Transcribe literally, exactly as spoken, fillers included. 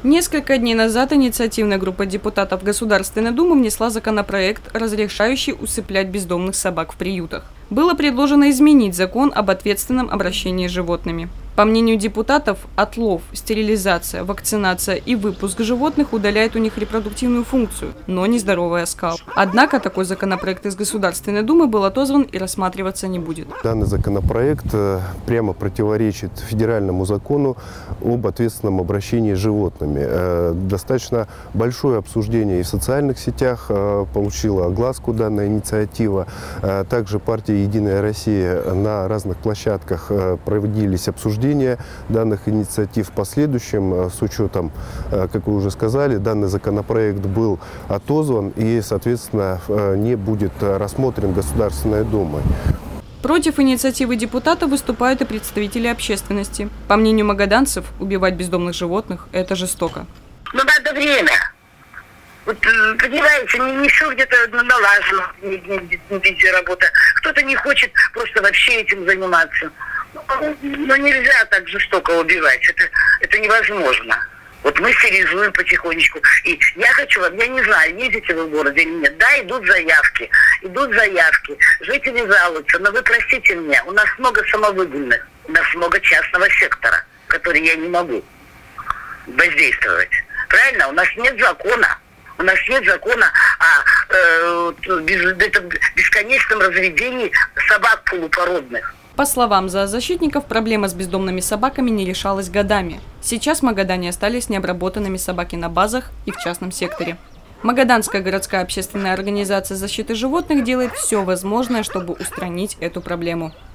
Несколько дней назад инициативная группа депутатов Государственной Думы внесла законопроект, разрешающий усыплять бездомных собак в приютах. Было предложено изменить закон об ответственном обращении с животными. По мнению депутатов, отлов, стерилизация, вакцинация и выпуск животных удаляет у них репродуктивную функцию, но не здоровый оскал. Однако такой законопроект из Государственной Думы был отозван и рассматриваться не будет. Данный законопроект прямо противоречит федеральному закону об ответственном обращении с животными. Достаточно большое обсуждение и в социальных сетях получила огласку данная инициатива. Также партия «Единая Россия» на разных площадках проводились обсуждения данных инициатив. В последующем, с учетом, как вы уже сказали, данный законопроект был отозван и, соответственно, не будет рассмотрен Государственной Думой. Против инициативы депутата выступают и представители общественности. По мнению магаданцев, убивать бездомных животных – это жестоко. Но надо время. Вот, понимаете, не, не все где-то налажено, везде работа. Кто-то не хочет просто вообще этим заниматься. Но нельзя так жестоко убивать. Это, это невозможно. Вот мы стерилизуем потихонечку. И я хочу вам, я не знаю, ездите вы в городе или нет. Да, идут заявки. Идут заявки. Жители жалуются. Но вы простите меня, у нас много самовыгульных. У нас много частного сектора, который я не могу воздействовать. Правильно? У нас нет закона. У нас нет закона о э, без, бесконечном разведении собак полупородных. По словам зоозащитников, проблема с бездомными собаками не решалась годами. Сейчас в Магадане остались необработанными собаки на базах и в частном секторе. Магаданская городская общественная организация защиты животных делает все возможное, чтобы устранить эту проблему.